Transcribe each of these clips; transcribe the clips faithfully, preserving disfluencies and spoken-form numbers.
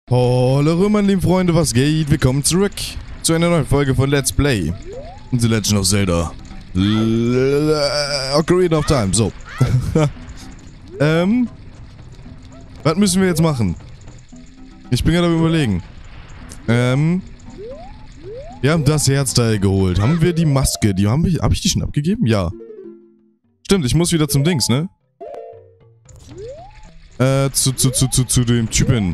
Hallo meine lieben Freunde, was geht? Willkommen zurück zu einer neuen Folge von Let's Play The Legend of Zelda Ocarina of Time. So. ähm. Was müssen wir jetzt machen? Ich bin gerade am Überlegen. Ähm. Wir haben das Herzteil geholt. Haben wir die Maske? Die haben wir. Habe ich die schon abgegeben? Ja. Stimmt, ich muss wieder zum Dings, ne? Äh, zu, zu, zu, zu, zu dem Typen.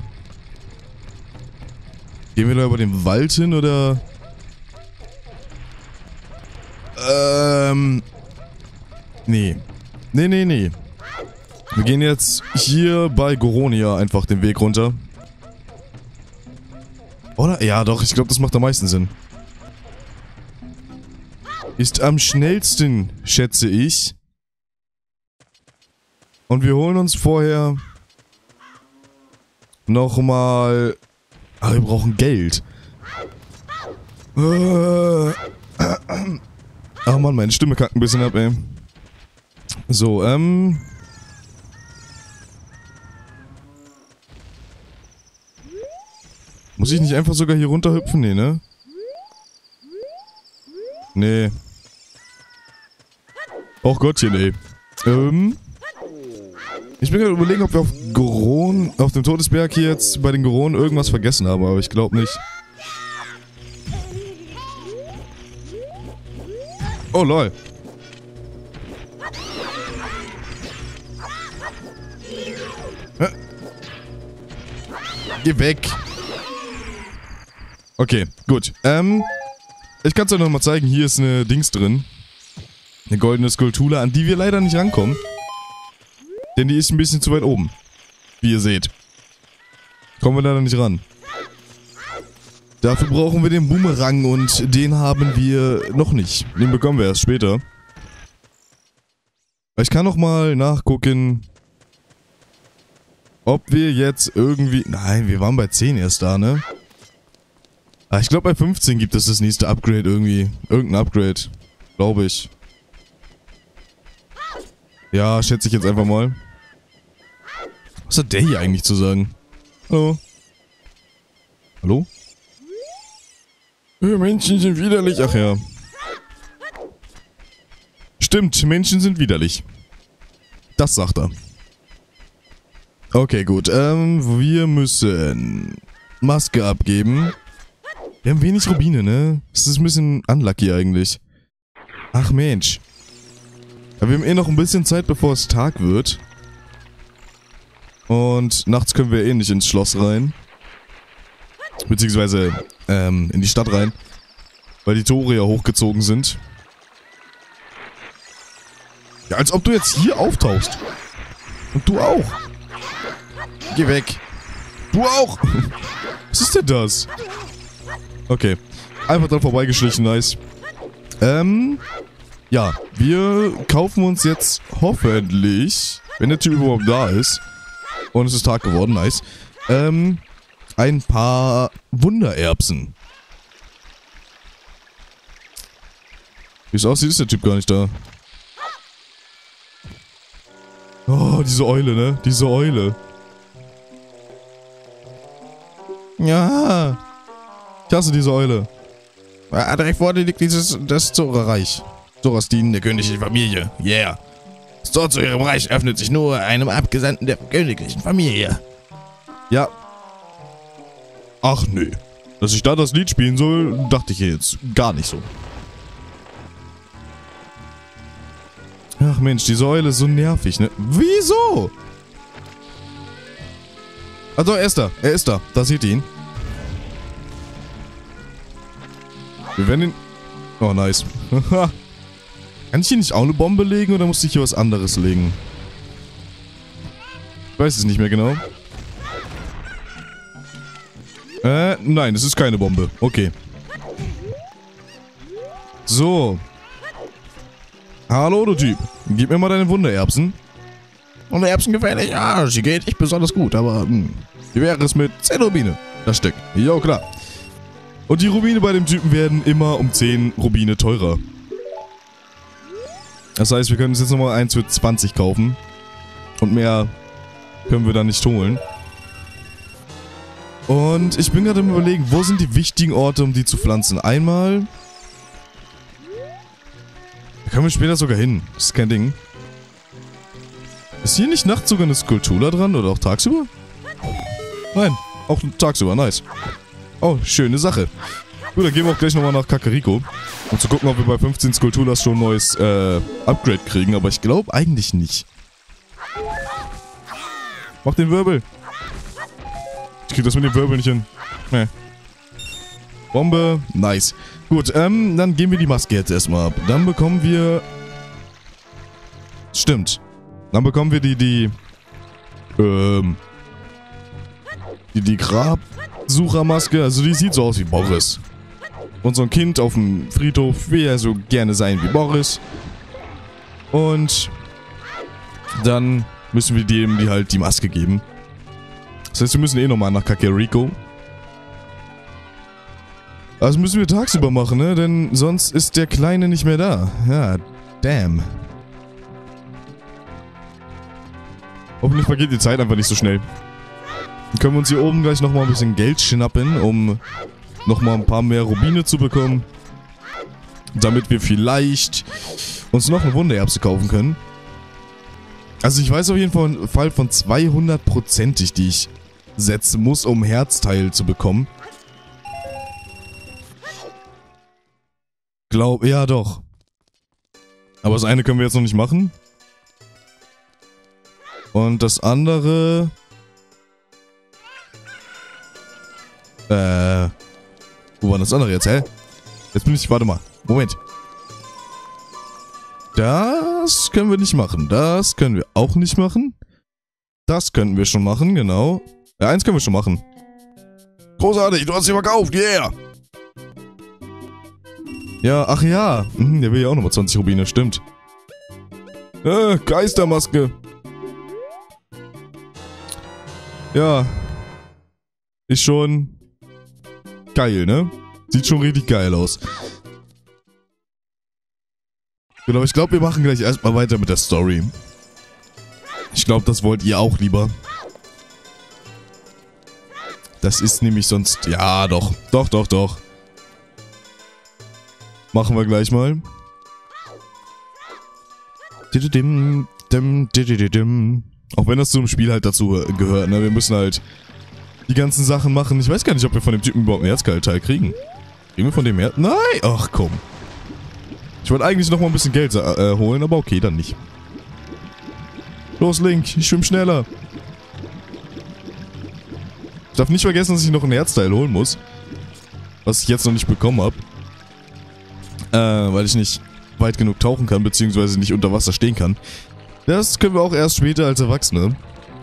Gehen wir da über den Wald hin, oder? Ähm. Nee. Nee, nee, nee. Wir gehen jetzt hier bei Goronia einfach den Weg runter. Oder? Ja, doch, ich glaube, das macht am meisten Sinn. Ist am schnellsten, schätze ich. Und wir holen uns vorher nochmal... Ah, wir brauchen Geld. Äh, Ach man, meine Stimme kackt ein bisschen ab, ey. So, ähm... Muss ich nicht einfach sogar hier runterhüpfen? Nee, ne? Nee. Och Gottchen, ey. Ähm... Ich bin gerade überlegen, ob wir auf Goron, auf dem Todesberg hier jetzt bei den Goronen irgendwas vergessen haben, aber ich glaube nicht. Oh lol. Hä? Geh weg. Okay, gut. Ähm, ich kann es euch nochmal zeigen. Hier ist eine Dings drin. Eine goldene Skulptur, an die wir leider nicht rankommen. Denn die ist ein bisschen zu weit oben. Wie ihr seht. Kommen wir leider nicht ran. Dafür brauchen wir den Boomerang und den haben wir noch nicht. Den bekommen wir erst später. Ich kann noch mal nachgucken, ob wir jetzt irgendwie... Nein, wir waren bei zehn erst da, ne? Ah, ich glaube bei fünfzehn gibt es das nächste Upgrade irgendwie. Irgendein Upgrade. Glaube ich. Ja, schätze ich jetzt einfach mal. Was hat der hier eigentlich zu sagen? Hallo? Hallo? Menschen sind widerlich. Ach ja. Stimmt, Menschen sind widerlich. Das sagt er. Okay, gut. Ähm, wir müssen Maske abgeben. Wir haben wenig Rubine, ne? Das ist ein bisschen unlucky eigentlich. Ach Mensch. Aber wir haben eh noch ein bisschen Zeit, bevor es Tag wird. Und nachts können wir eh nicht ins Schloss rein. Beziehungsweise, ähm, in die Stadt rein. Weil die Tore ja hochgezogen sind. Ja, als ob du jetzt hier auftauchst. Und du auch. Geh weg. Du auch. Was ist denn das? Okay. Einfach dran vorbeigeschlichen, nice. Ähm... Ja, wir kaufen uns jetzt hoffentlich, wenn der Typ überhaupt da ist, und es ist Tag geworden, nice, ähm, ein paar Wundererbsen. Wie es aussieht, ist der Typ gar nicht da. Oh, diese Eule, ne? Diese Eule. Ja. Ich hasse diese Eule. Ah, direkt vor dir liegt dieses, das Zora-Reich. Zoras dienen der königlichen Familie. Yeah. Das Tor zu ihrem Reich öffnet sich nur einem Abgesandten der königlichen Familie. Ja. Ach nö. Dass ich da das Lied spielen soll, dachte ich jetzt gar nicht so. Ach Mensch, die Säule ist so nervig, ne? Wieso? Also er ist da. Er ist da. Da seht ihr ihn. Wir werden ihn... Oh, nice. Haha. Kann ich hier nicht auch eine Bombe legen oder muss ich hier was anderes legen? Ich weiß es nicht mehr genau. Äh, nein, es ist keine Bombe. Okay. So. Hallo, du Typ. Gib mir mal deine Wundererbsen. Wundererbsen gefährlich? Ja, sie geht nicht besonders gut, aber hm, wie wäre es mit zehn Rubine? Das Stück. Jo, klar. Und die Rubine bei dem Typen werden immer um zehn Rubine teurer. Das heißt, wir können uns jetzt nochmal eins für zwanzig kaufen. Und mehr können wir da nicht holen. Und ich bin gerade im Überlegen, wo sind die wichtigen Orte, um die zu pflanzen? Einmal... Da können wir später sogar hin. Das ist kein Ding. Ist hier nicht nachts sogar eine Skulptur dran oder auch tagsüber? Nein, auch tagsüber, nice. Oh, schöne Sache. Gut, dann gehen wir auch gleich nochmal nach Kakariko, um zu gucken, ob wir bei fünfzehn Skulpturas schon ein neues äh, Upgrade kriegen, aber ich glaube eigentlich nicht. Mach den Wirbel. Ich krieg das mit dem Wirbel nicht hin. Nee. Bombe, nice. Gut, ähm, dann geben wir die Maske jetzt erstmal ab. Dann bekommen wir... Stimmt. Dann bekommen wir die, die... Ähm... Die, die Grabsuchermaske. Also die sieht so aus wie Boris. Und so ein Kind auf dem Friedhof will ja so gerne sein wie Boris. Und... Dann müssen wir dem die halt die Maske geben. Das heißt, wir müssen eh nochmal nach Kakariko. Also müssen wir tagsüber machen, ne? Denn sonst ist der Kleine nicht mehr da. Ja, damn. Hoffentlich vergeht die Zeit einfach nicht so schnell. Dann können wir uns hier oben gleich nochmal ein bisschen Geld schnappen, um nochmal ein paar mehr Rubine zu bekommen. Damit wir vielleicht uns noch eine Wundererbse kaufen können. Also ich weiß auf jeden Fall von zweihundertprozentig, die ich setzen muss, um Herzteil zu bekommen. Glaub, ja doch. Aber das eine können wir jetzt noch nicht machen. Und das andere... Äh... Wo war das andere jetzt, hä? Jetzt bin ich... Warte mal. Moment. Das können wir nicht machen. Das können wir auch nicht machen. Das könnten wir schon machen, genau. Ja, eins können wir schon machen. Großartig, du hast sie verkauft, yeah! Ja, ach ja. Hm, der will ja auch nochmal zwanzig Rubine, stimmt. Äh, Geistermaske. Ja. Ist schon geil, ne? Sieht schon richtig geil aus. Genau, ich glaube, wir machen gleich erstmal weiter mit der Story. Ich glaube, das wollt ihr auch lieber. Das ist nämlich sonst... Ja, doch. Doch, doch, doch. Machen wir gleich mal. Auch wenn das zum Spiel halt dazu gehört, ne? Wir müssen halt die ganzen Sachen machen. Ich weiß gar nicht, ob wir von dem Typen überhaupt einen Herzkeilteil kriegen. Kriegen wir von dem Herz? Nein! Ach, komm. Ich wollte eigentlich noch mal ein bisschen Geld äh, holen, aber okay, dann nicht. Los, Link, ich schwimm schneller. Ich darf nicht vergessen, dass ich noch ein Herzteil holen muss. Was ich jetzt noch nicht bekommen habe. Äh, weil ich nicht weit genug tauchen kann, beziehungsweise nicht unter Wasser stehen kann. Das können wir auch erst später als Erwachsene.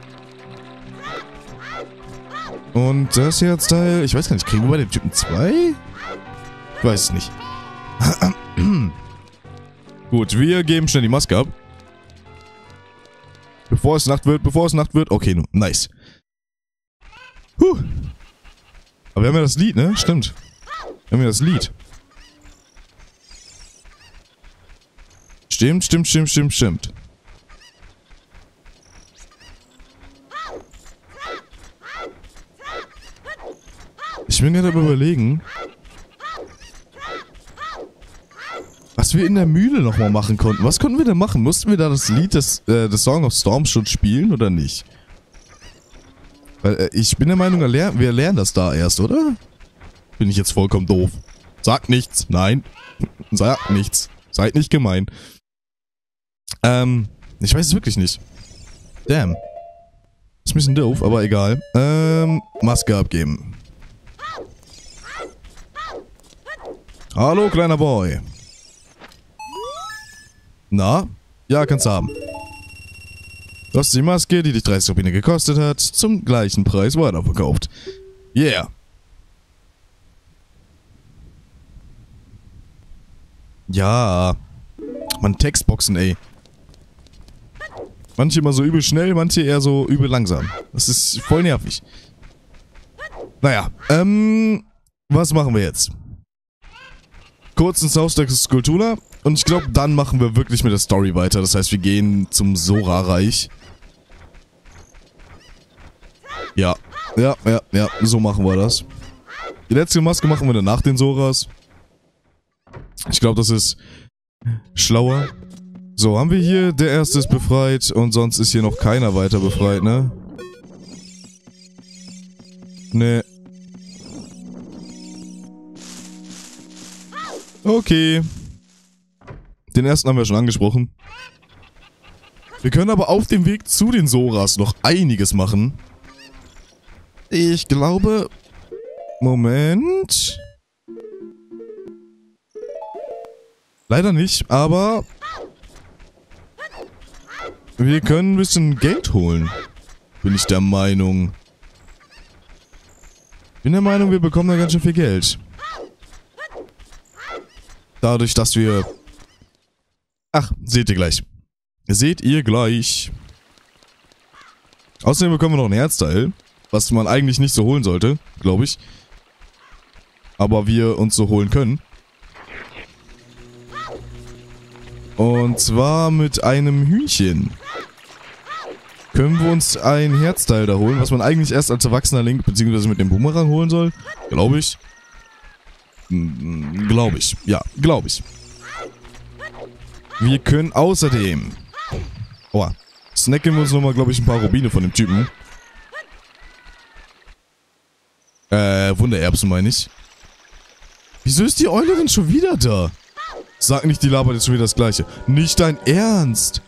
Und das Herzteil, ich weiß gar nicht, kriegen wir bei dem Typen zwei? Ich weiß es nicht. Gut, wir geben schnell die Maske ab. Bevor es Nacht wird, bevor es Nacht wird. Okay, nice. Huh. Aber wir haben ja das Lied, ne? Stimmt. Wir haben ja das Lied. Stimmt, stimmt, stimmt, stimmt, stimmt. Ich bin gerade am Überlegen, was wir in der Mühle nochmal machen konnten. Was konnten wir denn machen? Mussten wir da das Lied des, äh, des Song of Storms schon spielen oder nicht? Weil äh, ich bin der Meinung, wir lernen, wir lernen das da erst, oder? Bin ich jetzt vollkommen doof. Sagt nichts. Nein. Sagt nichts. Seid nicht gemein. Ähm, ich weiß es wirklich nicht. Damn. Ist ein bisschen doof, aber egal. Ähm, Maske abgeben. Hallo, kleiner Boy. Na? Ja, kannst du haben. Du hast die Maske, die dich dreißig Rubine gekostet hat, zum gleichen Preis weiterverkauft. Yeah. Ja. Mann, Textboxen, ey. Manche immer so übel schnell, manche eher so übel langsam. Das ist voll nervig. Naja, ähm, was machen wir jetzt? Kurz ins Haus der Skulptura und ich glaube, dann machen wir wirklich mit der Story weiter. Das heißt, wir gehen zum Sora-Reich. Ja, Ja, ja, ja, so machen wir das. Die letzte Maske machen wir dann nach den Soras. Ich glaube, das ist schlauer. So, haben wir hier, der erste ist befreit und sonst ist hier noch keiner weiter befreit, ne? Ne. Okay. Den ersten haben wir schon angesprochen. Wir können aber auf dem Weg zu den Soras noch einiges machen. Ich glaube... Moment... Leider nicht, aber... Wir können ein bisschen Geld holen. Bin ich der Meinung. Bin der Meinung, wir bekommen da ganz schön viel Geld. Dadurch, dass wir... Ach, seht ihr gleich. Seht ihr gleich. Außerdem bekommen wir noch ein Herzteil. Was man eigentlich nicht so holen sollte, glaube ich. Aber wir uns so holen können. Und zwar mit einem Hühnchen. Können wir uns ein Herzteil da holen, was man eigentlich erst als erwachsener Link beziehungsweise mit dem Boomerang holen soll. Glaube ich. Hm, glaube ich. Ja, glaube ich. Wir können außerdem... Oha. Snacken wir uns nochmal, glaube ich, ein paar Rubine von dem Typen. Äh, Wundererbsen meine ich. Wieso ist die Eule denn schon wieder da? Sag nicht, die labert jetzt schon wieder das Gleiche. Nicht dein Ernst?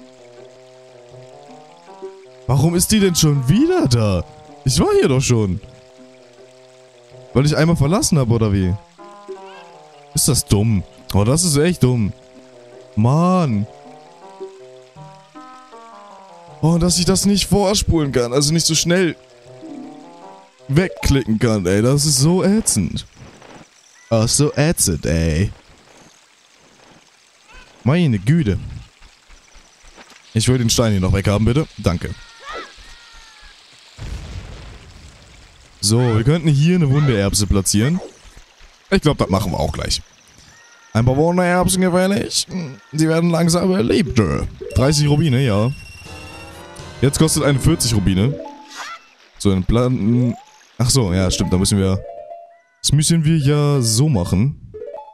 Warum ist die denn schon wieder da? Ich war hier doch schon. Weil ich einmal verlassen habe, oder wie? Ist das dumm? Oh, das ist echt dumm. Mann. Oh, dass ich das nicht vorspulen kann. Also nicht so schnell wegklicken kann, ey. Das ist so ätzend. Oh, so ätzend, ey. Meine Güte. Ich will den Stein hier noch weghaben, bitte. Danke. So, wir könnten hier eine Wundererbse platzieren. Ich glaube, das machen wir auch gleich. Ein paar Wundererbsen gefällig. Sie werden langsam erlebt. dreißig Rubine, ja. Jetzt kostet eine vierzig Rubine. So, ein Plan... Ach so, ja, stimmt. Da müssen wir... Das müssen wir ja so machen.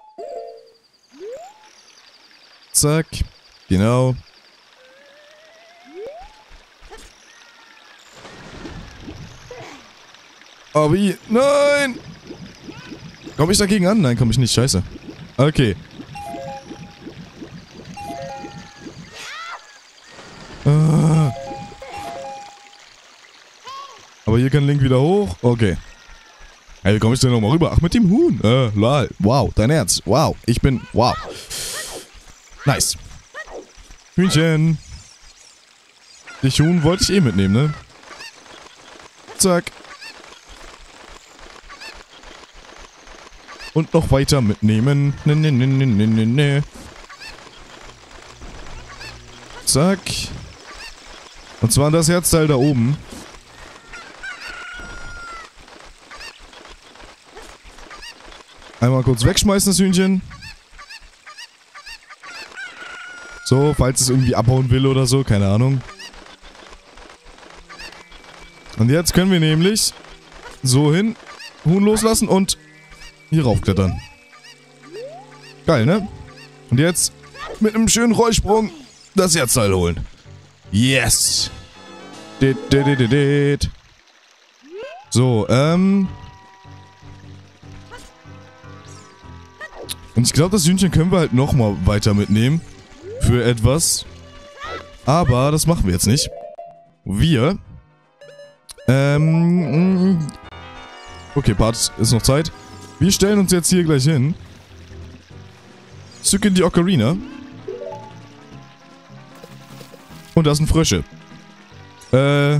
Zack. Genau. Oh, wie? Nein! Komm ich dagegen an? Nein, komm ich nicht. Scheiße. Okay. Ah. Aber hier kann Link wieder hoch. Okay. Hey, wie komme ich denn nochmal rüber? Ach, mit dem Huhn. Äh, lol. Wow, dein Ernst. Wow. Ich bin... Wow. Nice. Hühnchen. Die Huhn wollte ich eh mitnehmen, ne? Zack. Und noch weiter mitnehmen. Ne, ne, ne, ne, ne, ne, ne. Zack. Und zwar das Herzteil da oben. Einmal kurz wegschmeißen, das Hühnchen. So, falls es irgendwie abhauen will oder so, keine Ahnung. Und jetzt können wir nämlich so hin, Huhn loslassen und hier raufklettern. Geil, ne? Und jetzt mit einem schönen Rollsprung das Herzteil holen. Yes! Dit, dit, dit, dit. So, ähm... Und ich glaube, das Hühnchen können wir halt nochmal weiter mitnehmen. Für etwas. Aber das machen wir jetzt nicht. Wir... Ähm... Okay, Part, ist noch Zeit. Wir stellen uns jetzt hier gleich hin. Zücken die Ocarina. Und das sind Frösche. Äh...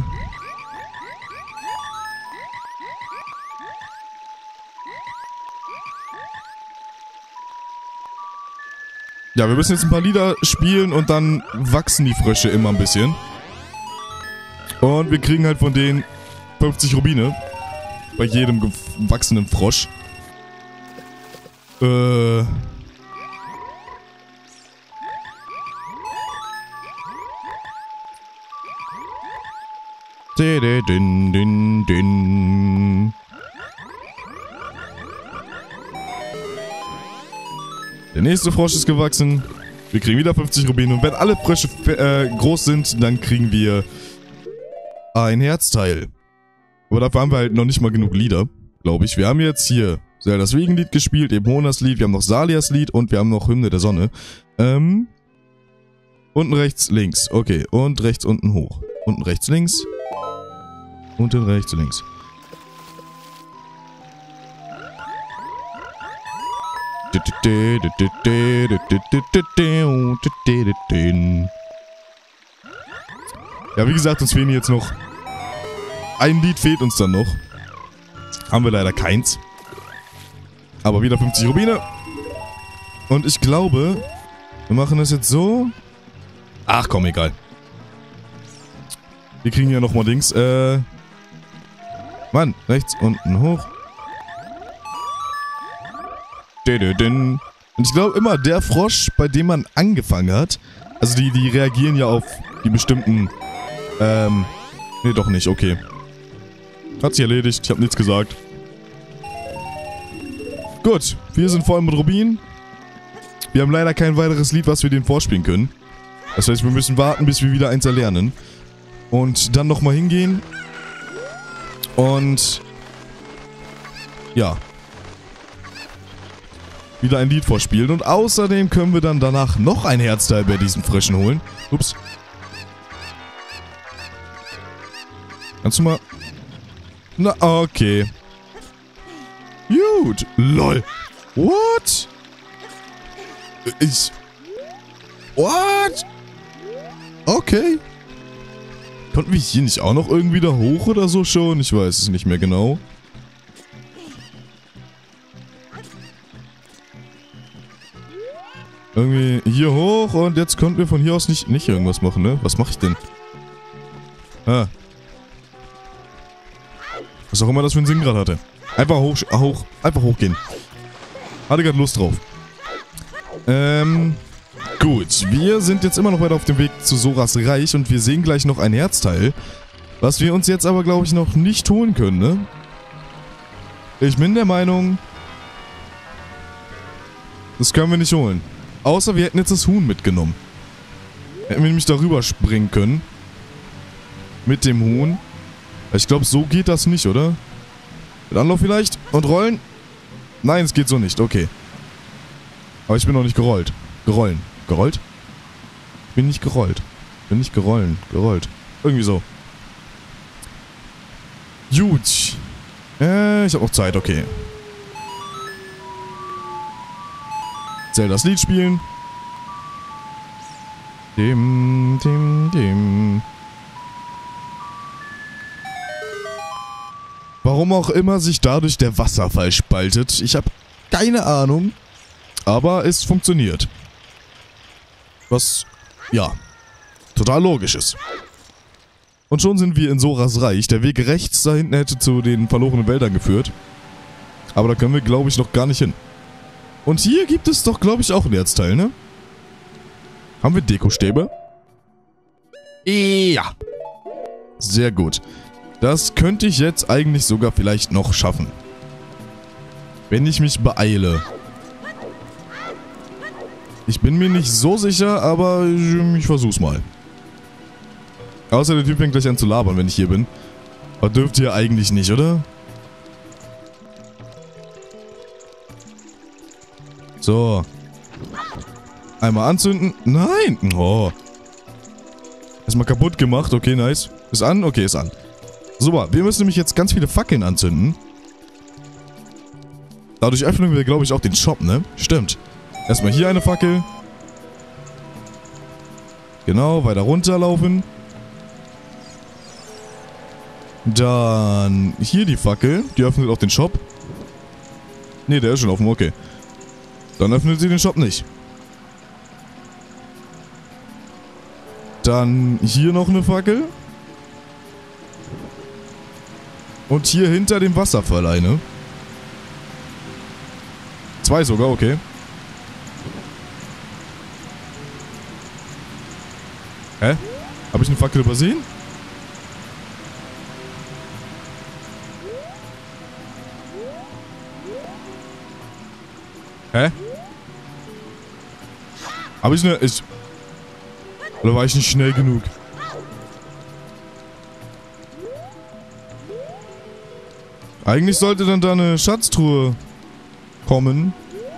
Ja, wir müssen jetzt ein paar Lieder spielen und dann wachsen die Frösche immer ein bisschen. Und wir kriegen halt von denen fünfzig Rubine. Bei jedem wachsenden Frosch. Äh... Din, din, din. Der nächste Frosch ist gewachsen. Wir kriegen wieder fünfzig Rubine. Und wenn alle Frösche äh, groß sind, dann kriegen wir ein Herzteil. Aber dafür haben wir halt noch nicht mal genug Lieder, glaube ich. Wir haben jetzt hier Zeldas Wiegenlied gespielt, eben Honas Lied, wir haben noch Salias Lied und wir haben noch Hymne der Sonne. Ähm, unten rechts, links. Okay, und rechts, unten hoch. Unten rechts, links. Unten rechts, links. Ja, wie gesagt, uns fehlen jetzt noch... Ein Lied fehlt uns dann noch. Haben wir leider keins. Aber wieder fünfzig Rubine. Und ich glaube, wir machen das jetzt so. Ach komm, egal. Wir kriegen ja nochmal Dings. Äh. Mann, rechts, unten, hoch. Und ich glaube immer, der Frosch, bei dem man angefangen hat. Also die, die reagieren ja auf die bestimmten. Ähm. Nee, doch nicht, okay. Hat sich erledigt, ich habe nichts gesagt. Gut, wir sind voll mit Rubin. Wir haben leider kein weiteres Lied, was wir denen vorspielen können. Das heißt, wir müssen warten, bis wir wieder eins erlernen. Und dann nochmal hingehen. Und... Ja. Wieder ein Lied vorspielen. Und außerdem können wir dann danach noch ein Herzteil bei diesen Fröschen holen. Ups. Kannst du mal... Na, okay. Gut. Lol. What? Ich... What? Okay. Konnten wir hier nicht auch noch irgendwie da hoch oder so schon? Ich weiß es nicht mehr genau. Irgendwie hier hoch und jetzt konnten wir von hier aus nicht, nicht irgendwas machen, ne? Was mache ich denn? Ah. Was auch immer das für einen Sinn gerade hatte. Einfach hoch, hoch, einfach hochgehen. Hatte gerade Lust drauf. Ähm, gut. Wir sind jetzt immer noch weiter auf dem Weg zu Zoras Reich und wir sehen gleich noch ein Herzteil. Was wir uns jetzt aber, glaube ich, noch nicht holen können, ne? Ich bin der Meinung, das können wir nicht holen. Außer wir hätten jetzt das Huhn mitgenommen. Hätten wir nämlich darüber springen können. Mit dem Huhn. Ich glaube, so geht das nicht, oder? Mit Anlauf vielleicht? Und rollen? Nein, es geht so nicht. Okay. Aber ich bin noch nicht gerollt. Gerollen. Gerollt? Ich bin nicht gerollt. Bin nicht gerollen. Gerollt. Irgendwie so. Gut. Äh, ich habe noch Zeit. Okay. Zeldas Lied spielen. Dim, dim, dim. Warum auch immer sich dadurch der Wasserfall spaltet. Ich habe keine Ahnung. Aber es funktioniert. Was, ja, total logisch ist. Und schon sind wir in Zoras Reich. Der Weg rechts da hinten hätte zu den verlorenen Wäldern geführt. Aber da können wir, glaube ich, noch gar nicht hin. Und hier gibt es doch, glaube ich, auch ein Herzteil, ne? Haben wir Dekostäbe? Ja. Sehr gut. Das könnte ich jetzt eigentlich sogar vielleicht noch schaffen. Wenn ich mich beeile. Ich bin mir nicht so sicher, aber ich versuch's mal. Außer der Typ fängt gleich an zu labern, wenn ich hier bin. Aber dürft ihr eigentlich nicht, oder? So. Einmal anzünden. Nein! Oh. Erstmal kaputt gemacht. Okay, nice. Ist an? Okay, ist an. Super, wir müssen nämlich jetzt ganz viele Fackeln anzünden. Dadurch öffnen wir, glaube ich, auch den Shop, ne? Stimmt. Erstmal hier eine Fackel. Genau, weiter runterlaufen. Dann hier die Fackel. Die öffnet auch den Shop. Ne, der ist schon offen, okay. Dann öffnet sie den Shop nicht. Dann hier noch eine Fackel. Und hier hinter dem Wasserfall eine. Zwei sogar, okay. Hä? Habe ich eine Fackel übersehen? Hä? Hab ich ne... Ich, oder war ich nicht schnell genug? Eigentlich sollte dann da eine Schatztruhe kommen.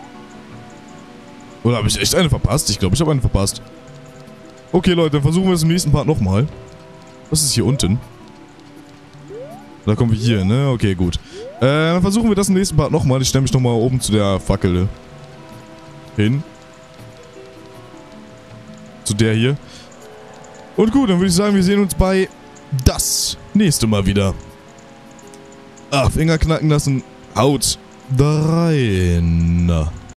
Oder habe ich echt eine verpasst? Ich glaube, ich habe eine verpasst. Okay, Leute, dann versuchen wir es im nächsten Part nochmal. Was ist hier unten? Da kommen wir hier, ne? Okay, gut. Äh, dann versuchen wir das im nächsten Part nochmal. Ich stelle mich nochmal oben zu der Fackel hin. Zu der hier. Und gut, dann würde ich sagen, wir sehen uns bei das nächste Mal wieder. Ah, Finger knacken lassen. Haut da rein.